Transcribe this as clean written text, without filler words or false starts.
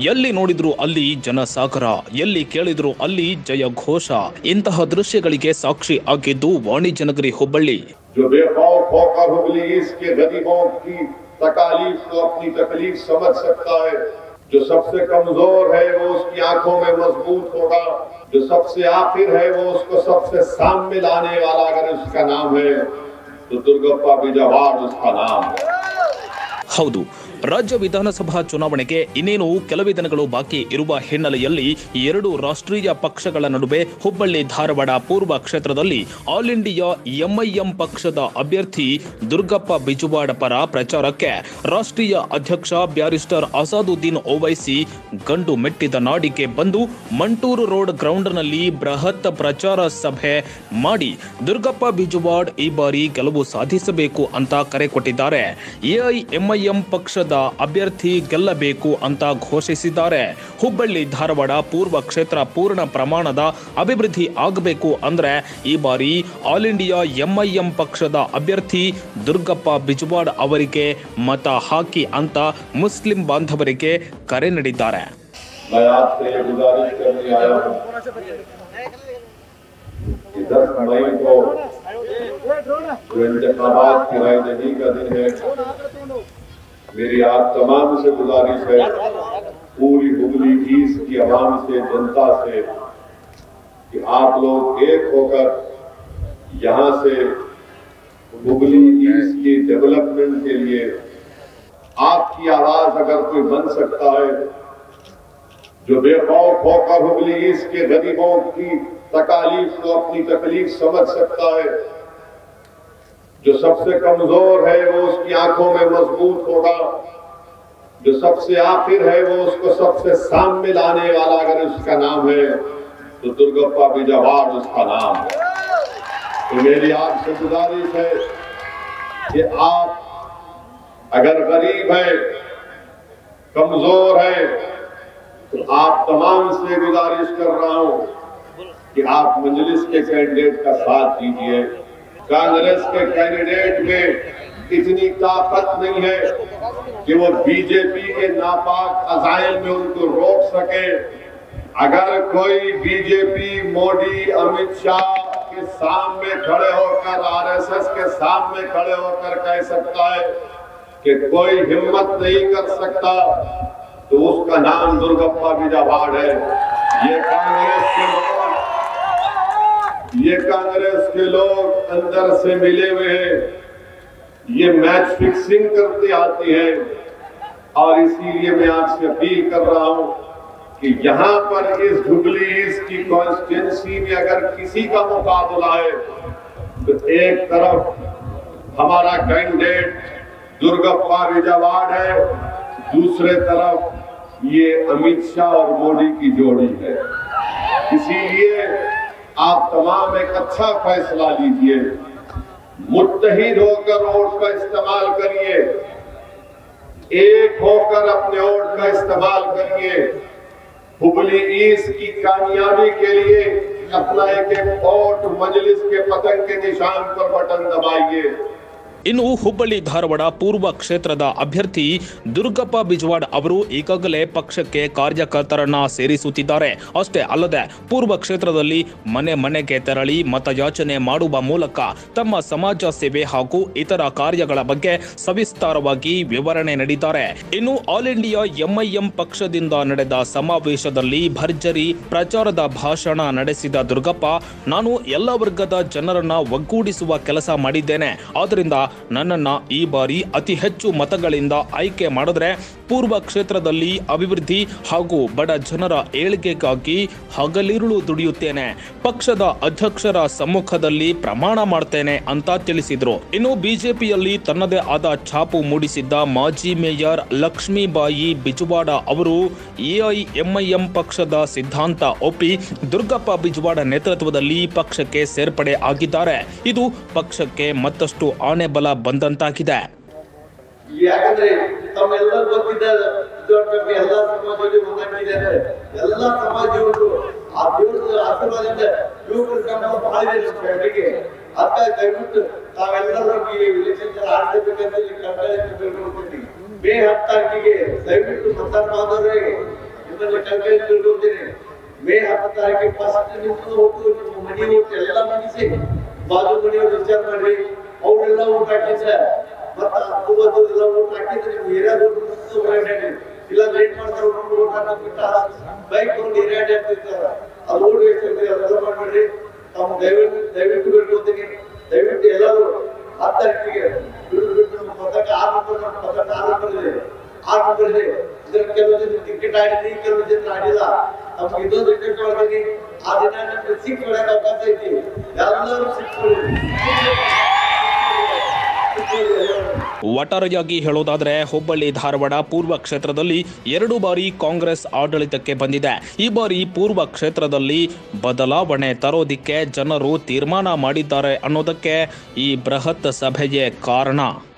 ಎಲ್ಲಿ ನೋಡಿದ್ರು ಅಲ್ಲಿ ಜನಸಾಗರ, ಎಲ್ಲಿ ಕೇಳಿದ್ರು ಅಲ್ಲಿ ಜಯ ಘೋಷ. ಇಂತಹ ದೃಶ್ಯಗಳಿಗೆ ಸಾಕ್ಷಿ ಆಗಿದ್ದು ವಾಣಿಜ್ಯ ನಗರಿ ಹುಬ್ಬಳ್ಳಿ. जो बेखौफ होकर हुबली इसके गरीबों की तकालीफ को अपनी तकलीफ समझ सकता है, जो सबसे कमजोर है वो उसकी आंखों में मजबूत होगा, जो सबसे आखिर है वो उसको सबसे सामने लाने वाला अगर उसका नाम है तो दुर्गप्पा बिजवाड़ उसका नाम है. ಹೌದು, ರಾಜ್ಯ ವಿಧಾನಸಭಾ ಚುನಾವಣೆಗೆ ಇನ್ನೇನು ಕೆಲವೇ ದಿನಗಳು ಬಾಕಿ ಇರುವ ಹಿನ್ನೆಲೆಯಲ್ಲಿ ಎರಡು ರಾಷ್ಟ್ರೀಯ ಪಕ್ಷಗಳ ನಡುವೆ ಹುಬ್ಬಳ್ಳಿ ಧಾರವಾಡ ಪೂರ್ವ ಕ್ಷೇತ್ರದಲ್ಲಿ ಆಲ್ ಇಂಡಿಯಾ ಎಂಐಎಂ ಪಕ್ಷದ ಅಭ್ಯರ್ಥಿ ದುರ್ಗಪ್ಪ ಬಿಜವಾಡ ಪರ ಪ್ರಚಾರಕ್ಕೆ ರಾಷ್ಟ್ರೀಯ ಅಧ್ಯಕ್ಷ ಬ್ಯಾರಿಸ್ಟರ್ ಅಸಾದುದ್ದೀನ್ ಓವೈಸಿ ಗಂಡು ಮೆಟ್ಟಿದ ನಾಡಿಗೆ ಬಂದು ಮಂಟೂರು ರೋಡ್ ಗ್ರೌಂಡ್ನಲ್ಲಿ ಬೃಹತ್ ಪ್ರಚಾರ ಸಭೆ ಮಾಡಿ ದುರ್ಗಪ್ಪ ಬಿಜವಾಡ್ ಈ ಬಾರಿ ಗೆಲುವು ಸಾಧಿಸಬೇಕು ಅಂತ ಕರೆ ಕೊಟ್ಟಿದ್ದಾರೆ. ಎಐಎಂಐಎಂ ಪಕ್ಷದ ಅಭ್ಯರ್ಥಿ ಗೆಲ್ಲಬೇಕು ಅಂತ ಘೋಷಿಸಿದ್ದಾರೆ. ಹುಬ್ಬಳ್ಳಿ ಧಾರವಾಡ ಪೂರ್ವ ಕ್ಷೇತ್ರ ಪೂರ್ಣ ಪ್ರಮಾಣದ ಅಭಿವೃದ್ಧಿ ಆಗಬೇಕು ಅಂದ್ರೆ ಈ ಬಾರಿ ಆಲ್ ಇಂಡಿಯಾ ಎಂಐಎಂ ಪಕ್ಷದ ಅಭ್ಯರ್ಥಿ ದುರ್ಗಪ್ಪ ಬಿಜವಾಡ್ ಅವರಿಗೆ ಮತ ಹಾಕಿ ಅಂತ ಮುಸ್ಲಿಂ ಬಾಂಧವರಿಗೆ ಕರೆ ನೀಡಿದ್ದಾರೆ. मेरी आप तमाम से गुजारिश है, पूरी हुबली ईस्ट की आवाम से, जनता से, कि आप लोग एक होकर यहाँ से हुबली ईस्ट की डेवलपमेंट के लिए आपकी आवाज अगर कोई बन सकता है, जो बेखौफ होकर हुबली ईस्ट के गरीबों की तकालीफ को अपनी तकलीफ समझ सकता है, जो सबसे कमजोर है वो उसकी आंखों में मजबूत होगा, जो सबसे आखिर है वो उसको सबसे सामने लाने वाला अगर उसका नाम है तो दुर्गप्पा बिजवाड़ उसका नाम है. तो मेरी आपसे गुजारिश है कि आप अगर गरीब है, कमजोर है, तो आप तमाम से गुजारिश कर रहा हूं कि आप मजलिस के कैंडिडेट का साथ दीजिए. कांग्रेस के कैंडिडेट में इतनी ताकत नहीं है कि वो बीजेपी के नापाक अजाइम में उनको रोक सके. अगर कोई बीजेपी मोदी अमित शाह के सामने खड़े होकर, आरएसएस के सामने खड़े होकर कह सकता है कि कोई हिम्मत नहीं कर सकता, तो उसका नाम दुर्गप्पा बिजवाड़ है. ये कांग्रेस के लोग अंदर से मिले हुए हैं, ये मैच फिक्सिंग करते आते हैं. और इसीलिए मैं आपसे अपील कर रहा हूं कि यहां पर इस हुबली ईस्ट की कॉन्स्टिट्यूंसी में अगर किसी का मुकाबला है तो एक तरफ हमारा कैंडिडेट दुर्गप्पा बिजवाड़ है, दूसरे तरफ ये अमित शाह और मोदी की जोड़ी है. इसीलिए आप तमाम एक अच्छा फैसला लीजिए, मुत्तहिद होकर वोट का इस्तेमाल करिए, एक होकर अपने वोट का इस्तेमाल करिए. हुबली ईस्ट की कामयाबी के लिए अपना एक एक वोट मजलिस के पतन के निशान पर बटन दबाइए. ಇನ್ನು ಹುಬ್ಬಳ್ಳಿ ಧಾರವಾಡ ಪೂರ್ವ ಕ್ಷೇತ್ರದ ಅಭ್ಯರ್ಥಿ ದುರ್ಗಪ್ಪ ಬಿಜವಾಡ್ ಅವರು ಈಗಾಗಲೇ ಪಕ್ಷಕ್ಕೆ ಕಾರ್ಯಕರ್ತರನ್ನ ಸೇರಿಸುತ್ತಿದ್ದಾರೆ. ಅಷ್ಟೇ ಅಲ್ಲದೆ ಪೂರ್ವ ಕ್ಷೇತ್ರದಲ್ಲಿ ಮನೆ ಮನೆಗೆ ತೆರಳಿ ಮತಯಾಚನೆ ಮಾಡುವ ಮೂಲಕ ತಮ್ಮ ಸಮಾಜ ಸೇವೆ ಹಾಗೂ ಇತರ ಕಾರ್ಯಗಳ ಬಗ್ಗೆ ಸವಿಸ್ತಾರವಾಗಿ ವಿವರಣೆ ನೀಡಿದ್ದಾರೆ. ಇನ್ನು ಆಲ್ ಇಂಡಿಯಾ ಎಂಐಎಂ ಪಕ್ಷದಿಂದ ನಡೆದ ಸಮಾವೇಶದಲ್ಲಿ ಭರ್ಜರಿ ಪ್ರಚಾರದ ಭಾಷಣ ನಡೆಸಿದ ದುರ್ಗಪ್ಪ, ನಾನು ಎಲ್ಲ ವರ್ಗದ ಜನರನ್ನ ಒಗ್ಗೂಡಿಸುವ ಕೆಲಸ ಮಾಡಿದ್ದೇನೆ, ಆದ್ದರಿಂದ ನನ್ನನ್ನ ಈ ಬಾರಿ ಅತಿ ಹೆಚ್ಚು ಮತಗಳಿಂದ ಆಯ್ಕೆ ಮಾಡಿದ್ರೆ ಪೂರ್ವ ಕ್ಷೇತ್ರದಲ್ಲಿ ಅಭಿವೃದ್ಧಿ ಹಾಗೂ ಬಡ ಜನರ ಏಳಿಗೆಗಾಗಿ ಹಗಲಿರುಳು ದುಡಿಯುತ್ತೇನೆ, ಪಕ್ಷದ ಅಧ್ಯಕ್ಷರ ಸಮ್ಮುಖದಲ್ಲಿ ಪ್ರಮಾಣ ಮಾಡ್ತೇನೆ ಅಂತ ತಿಳಿಸಿದ್ರು. ಇನ್ನು ಬಿಜೆಪಿಯಲ್ಲಿ ತನ್ನದೇ ಆದ ಛಾಪು ಮೂಡಿಸಿದ್ದ ಮಾಜಿ ಮೇಯರ್ ಲಕ್ಷ್ಮೀಬಾಯಿ ಬಿಜವಾಡ ಅವರು ಎಐಎಂಐಎಂ ಪಕ್ಷದ ಸಿದ್ಧಾಂತ ಒಪ್ಪಿ ದುರ್ಗಪ್ಪ ಬಿಜವಾಡ ನೇತೃತ್ವದಲ್ಲಿ ಪಕ್ಷಕ್ಕೆ ಸೇರ್ಪಡೆ ಆಗಿದ್ದಾರೆ. ಇದು ಪಕ್ಷಕ್ಕೆ ಮತ್ತಷ್ಟು ಆನೆ ಬಲ ಬಂದಂತಾಗಿದೆ. ಯಾಕಂದ್ರೆ ತಮ್ಮೆಲ್ಲರೂ ಗೊತ್ತಿದ್ದಾರೆ, ಎಲ್ಲ ಸಮಾಜದಲ್ಲಿ ಮುಂದಾಗಿದ್ದಾರೆ, ಎಲ್ಲ ಸಮಾಜಗಳು ಆ ದೇವರ ಆಶೀರ್ವಾದದಿಂದ ಯುವಕರು ನಮ್ಮ ಬಾಳಿಗೆ ಅರ್ಥ ದಯವಿಟ್ಟು ತಾವೆಲ್ಲರೂ ಈ ಎಲೆಕ್ಷನ್ ಆಡಬೇಕಂತ ಕಡ್ಡಾಯ ಕೇಳ್ಕೊಳ್ತೀನಿ. ಮೇ 10 ತಾರೀಕಿಗೆ ದಯವಿಟ್ಟು ಮತದಾನ ಮಾಡೋರಿಗೆ ನಿಮ್ಮಲ್ಲಿ ಕಲ್ಪನೆ ತಿಳ್ಕೊಳ್ತೀನಿ. ಮೇ 10 ತಾರೀಕಿಗೆ ಫಸ್ಟ್ ನಿಮ್ದು ಒಟ್ಟು ನಿಮ್ಮ ಮನೆ ಒಟ್ಟು ಎಲ್ಲ ಮುಗಿಸಿ ಬಾಜು ಮನೆಯವ್ರು ವಿಚಾರ ಮಾಡ್ರಿ. ಅವರೆಲ್ಲ ಊಟ ಹಾಕಿದ್ರೆ ಮತ್ತ ಎಲ್ಲ ಊಟ ಹಾಕಿದ್ರೆ ನೀವು ಏರಿಯಾದ ಇಲ್ಲ ಲೇಟ್ ಮಾಡ್ತಾರೆ ಊಟ ಹಾಕಿಬಿಟ್ಟ ಬೈಕ್ ತಗೊಂಡು ಏರಿಯಾಡ್ ಆಗ್ತಿರ್ತಾರ. ಅದು ಊಟ ಅದೆಲ್ಲ ಮಾಡ್ಬೇಡ್ರಿ. ತಾವು ದಯವಿಟ್ಟು ಬಿಟ್ಕೊಳ್ತೀನಿ. ದಯವಿಟ್ಟು ಎಲ್ಲರೂ 10 ತಾರೀಕಿಗೆ ಬಿಟ್ಟು ನಮ್ಮ ಪದಕ 6 ನಂಬರ್ ಇದೆ. ಇದ್ರ ಕೆಲವು ಜನ ಟಿಕೆಟ್ ಆಡಿದ್ರಿ, ಕೆಲವು ಜನ ಆಡಿಲ್ಲ. ನಮ್ಗೆ ಇದೊಂದು ರಿಕ್ವೆಸ್ಟ್ ಮಾಡ್ತೀನಿ, ಆ ದಿನ ನಮ್ಗೆ ಸಿಕ್ ಹೊಡೆಯಕ್ಕೆ ಅವಕಾಶ ಐತಿ. ಎಲ್ಲರೂ ಒಟ್ಟಾರೆಯಾಗಿ ಹೇಳೋದಾದ್ರೆ ಹುಬ್ಬಳ್ಳಿ ಧಾರವಾಡ ಪೂರ್ವ ಕ್ಷೇತ್ರದಲ್ಲಿ 2 ಬಾರಿ ಕಾಂಗ್ರೆಸ್ ಆಡಳಿತಕ್ಕೆ ಬಂದಿದೆ. ಈ ಬಾರಿ ಪೂರ್ವ ಕ್ಷೇತ್ರದಲ್ಲಿ ಬದಲಾವಣೆ ತರೋದಿಕ್ಕೆ ಜನರು ತೀರ್ಮಾನ ಮಾಡಿದ್ದಾರೆ ಅನ್ನೋದಕ್ಕೆ ಈ ಬೃಹತ್ ಸಭೆಯೇ ಕಾರಣ.